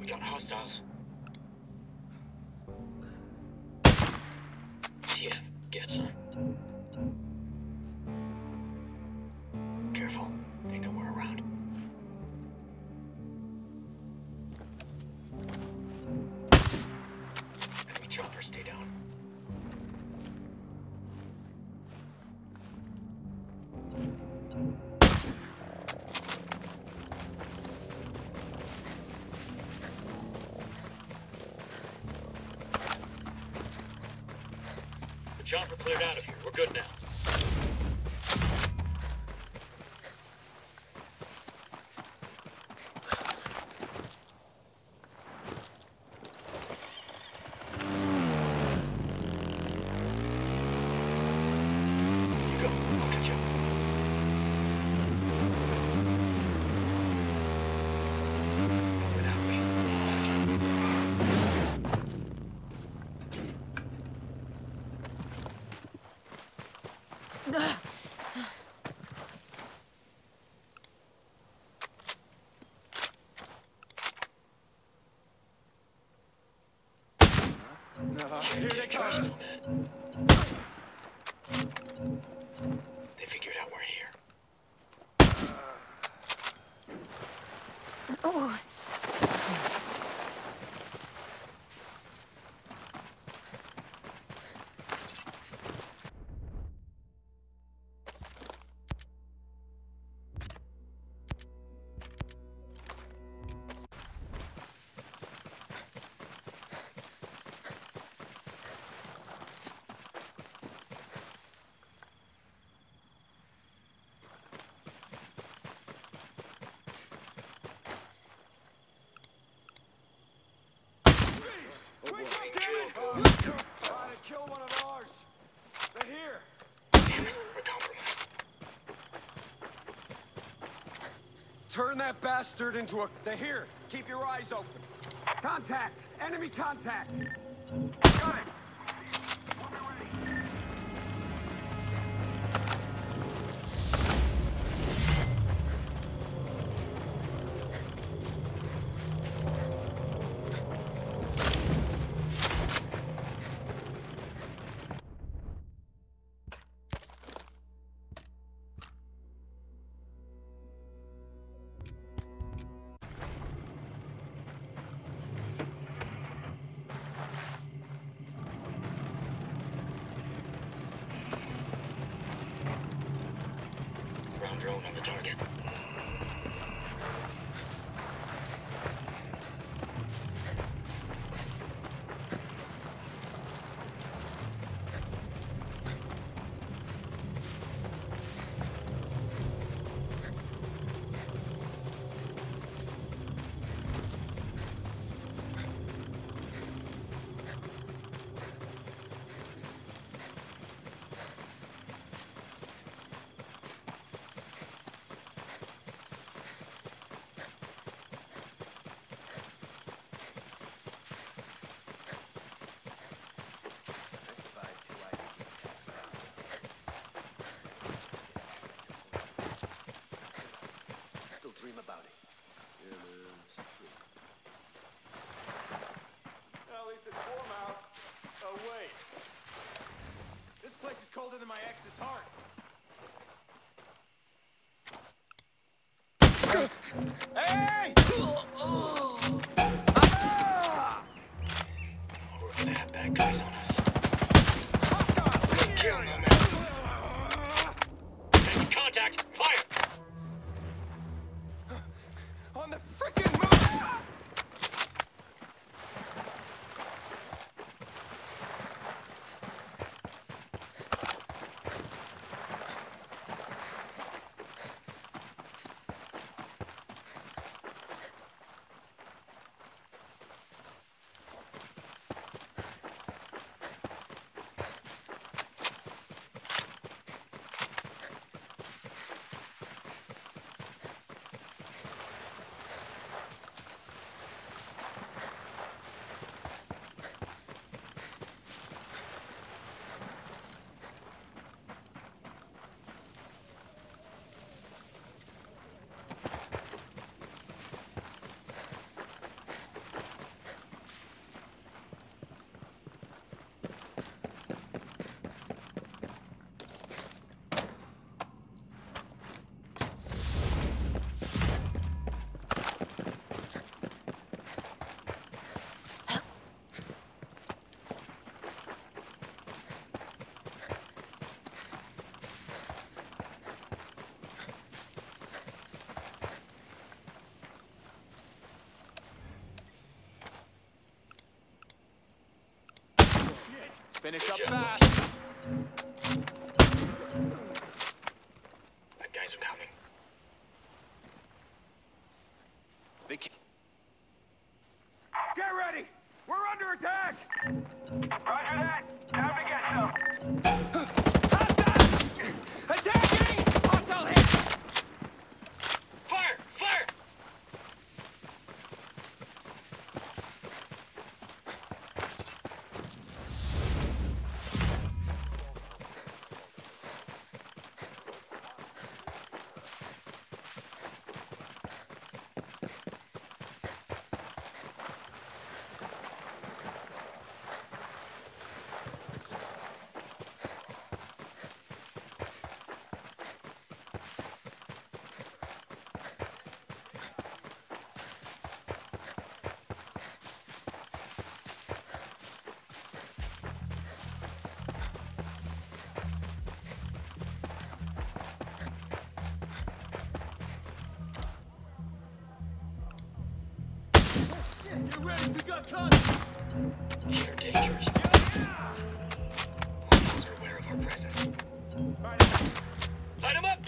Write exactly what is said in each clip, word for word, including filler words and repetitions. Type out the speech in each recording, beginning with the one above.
Got hostiles. Yeah, get some. Careful. They know we're around. Enemy chopper, stay down. The chopper cleared out of here. We're good now. Here they come. They figured out we're here. Oh. Turn that bastard into a... They're here. Keep your eyes open. Contact! Enemy contact! Got it! Drone on the target. Dream about it. Yeah, man, it's true. At least it's warm out. Oh, wait. This place is colder than my ex's heart. Hey! We're gonna have bad guys on us. Kill them. Enemy contact! Fire! On the frickin' move! Finish Good up job. fast. Bad guys are coming. They can't. Get ready! We're under attack! Roger that. Time to get some. Hostile! Attacking! Hostile hit! Fire! Fire! Get ready, we got contact. These are dangerous. Hostiles are aware of our presence. Light them up!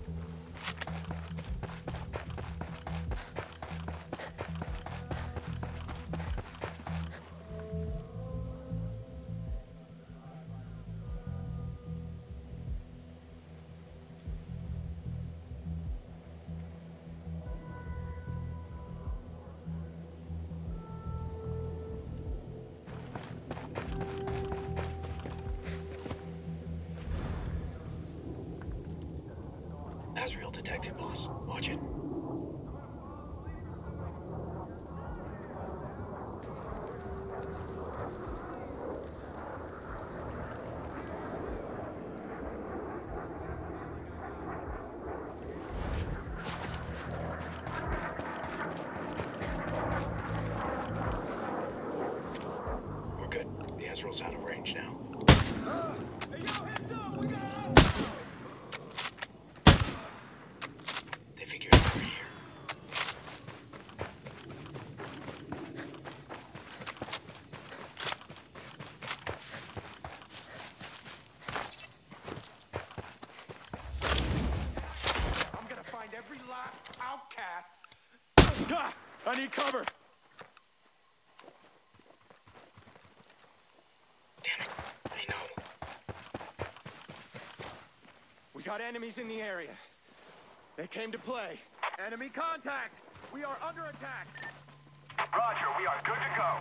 Azrael detected, boss. Watch it. We're good. The Azrael's out of range now. Hey, yo, heads up, we got. They figured out we're here. I'm gonna find every last outcast. Ah, I need cover. Damn it. They know. We got enemies in the area. They came to play. Enemy contact! We are under attack! Roger, we are good to go.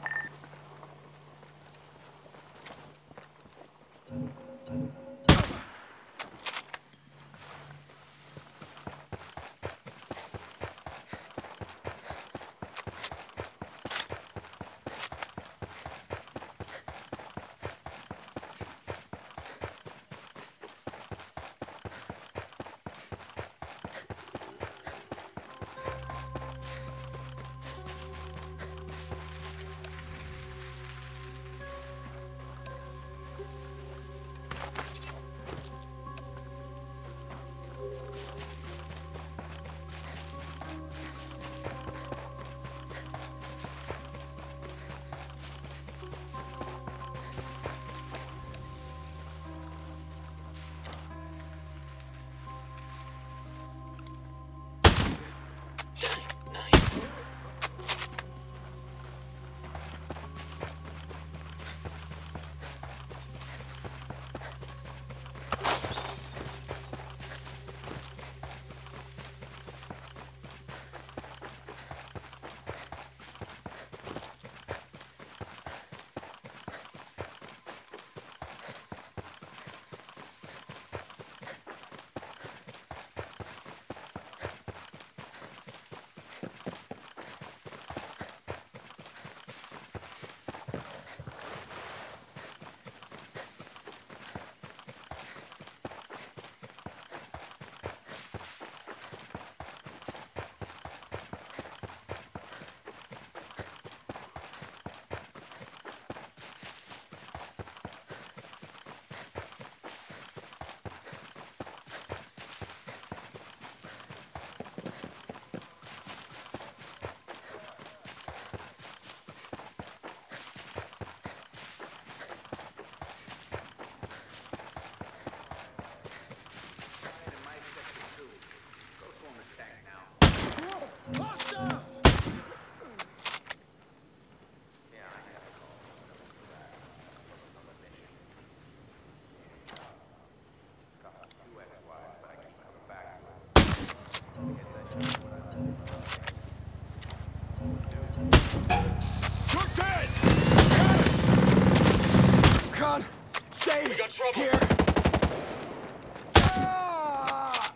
We got trouble. Here. Ah!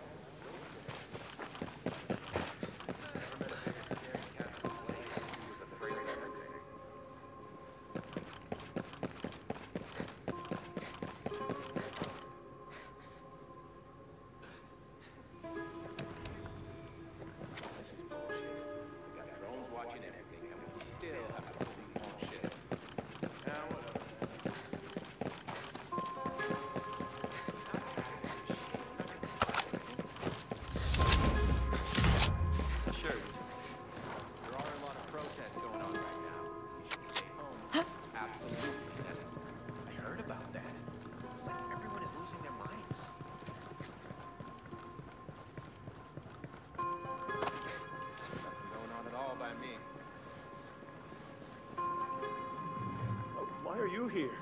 Why are you here?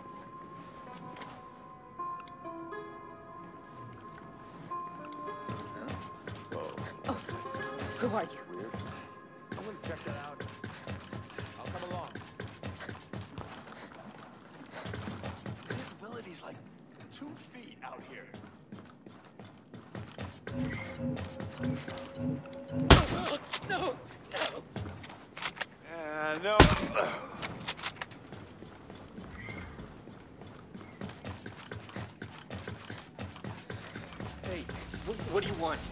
Who are you? Weird. I'm gonna check that out. I'll come along. Visibility's like two feet out here. No! No! Uh, no. Hey, what, what do you want?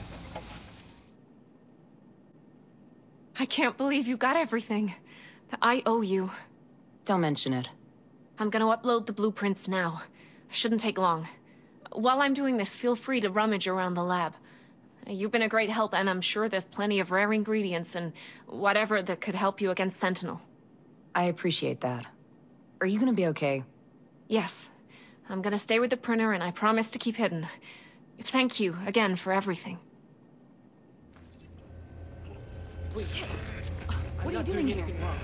I can't believe you got everything. I owe you. Don't mention it. I'm gonna upload the blueprints now. Shouldn't take long. While I'm doing this, feel free to rummage around the lab. You've been a great help, and I'm sure there's plenty of rare ingredients and whatever that could help you against Sentinel. I appreciate that. Are you gonna be okay? Yes. I'm gonna stay with the printer, and I promise to keep hidden. Thank you again for everything. Wait. What I'm are not you doing doing here? anything wrong.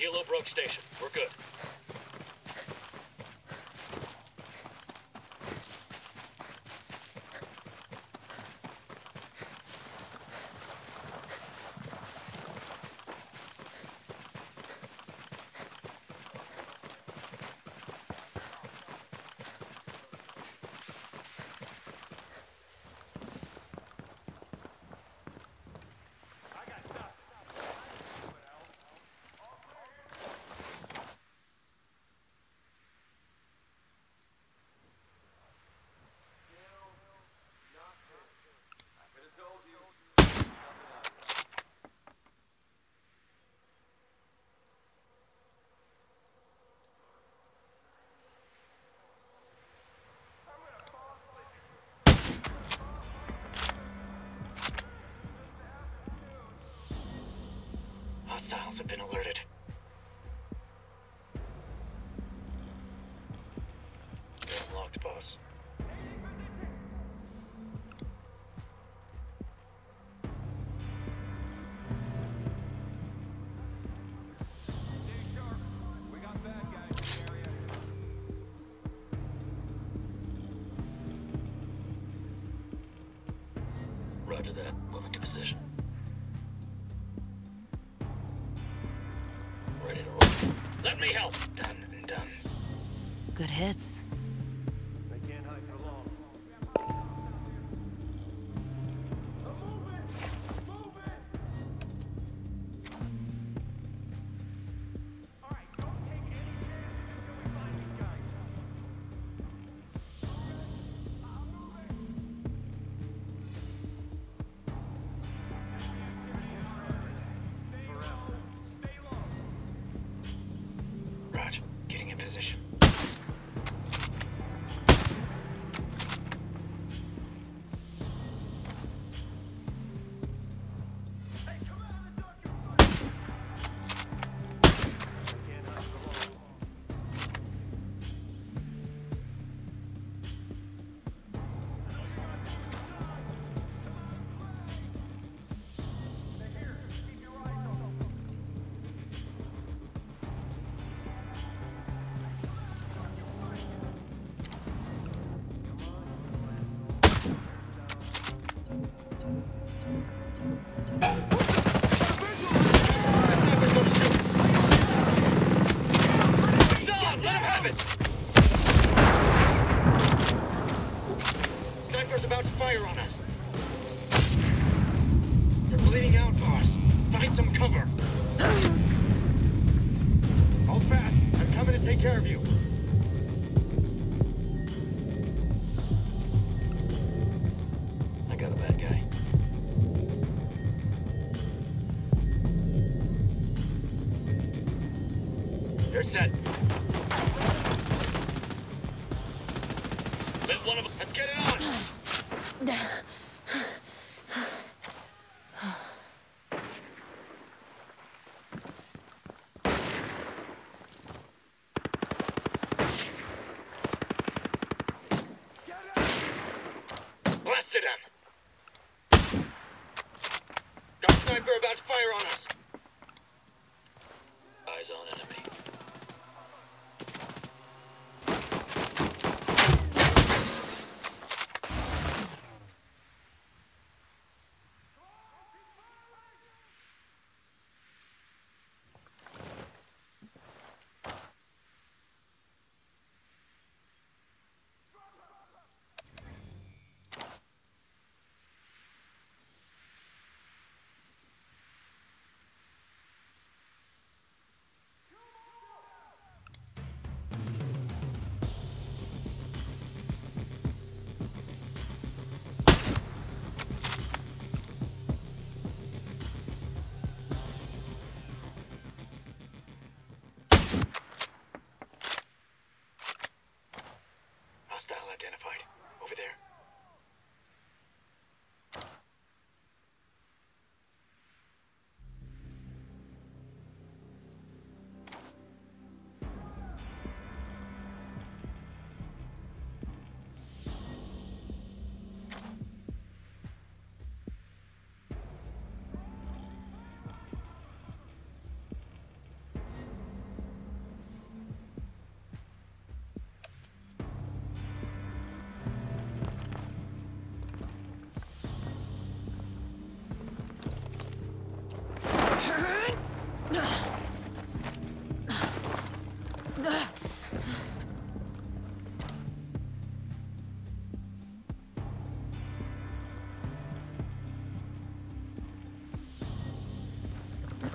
Kilo broke station. We're good. Hostiles have been alerted. They're unlocked, boss. We got bad guys in the area. Roger that. Moving to position. Ready to roll. Let me help. Done and done. Good hits. They can't hide for long. Move it! Move it! All right, don't take any chances until we find these guys. I'm moving. Stay low. Stay low. Raj, getting in position. Hey, come out of the dark in front! They can't hide for long. They're here. Keep your eyes open. Stop! Let him have it! Sniper's about to fire on us. They're bleeding out, boss. Find some cover. Hold fast. I'm coming to take care of you. I got a bad guy. They're set. Let one of them. Let's get it on. Blasted him. Got a sniper about to fire on us. Eyes on enemy.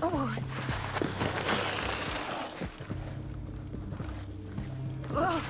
Oh. Ugh.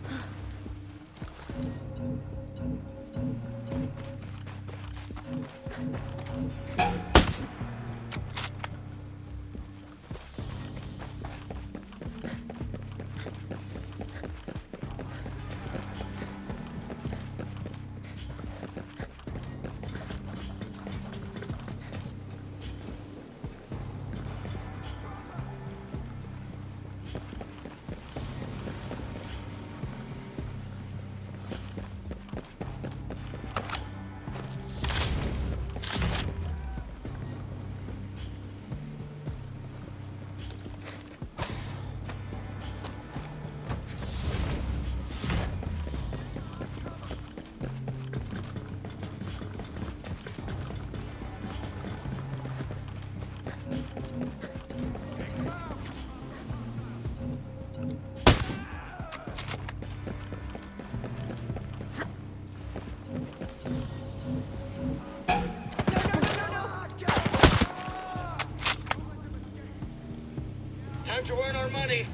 Time to earn our money.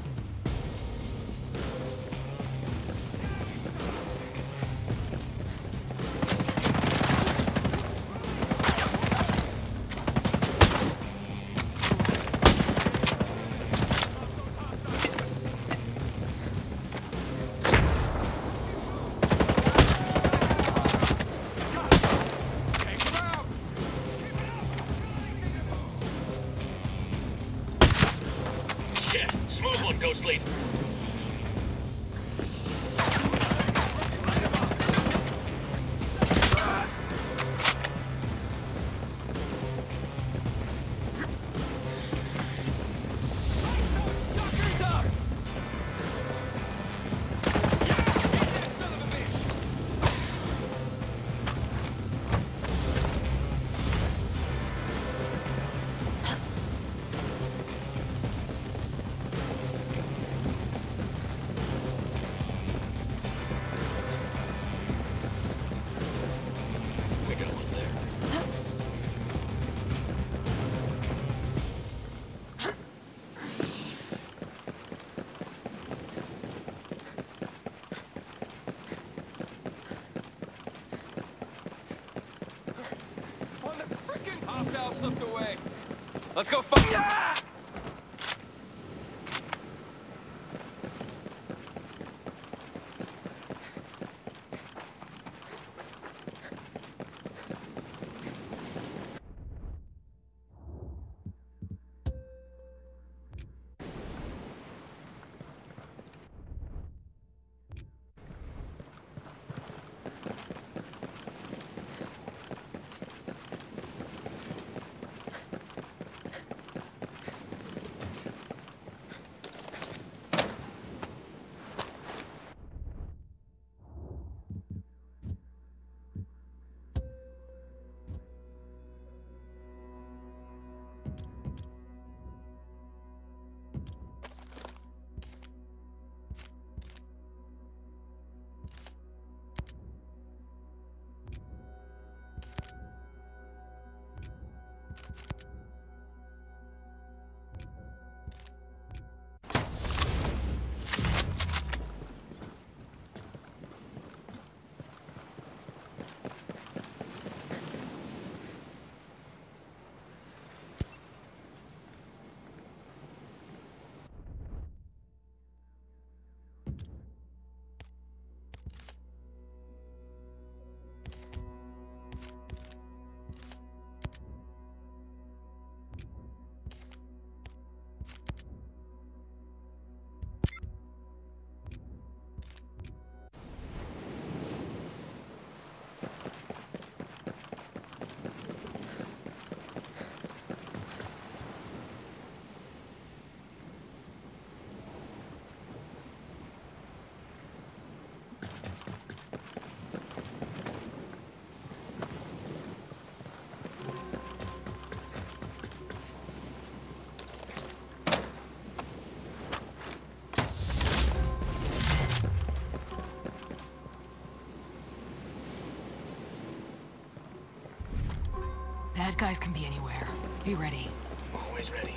Shit, smooth one, Ghost Lead. We got one there. On the frickin' hostile slipped away. Let's go fight. Yeah! Bad guys can be anywhere. Be ready. Always ready.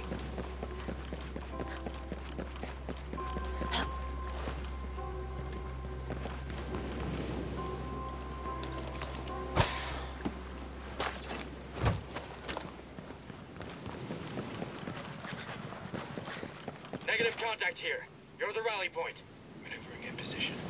Negative contact here. You're the rally point. Maneuvering in position.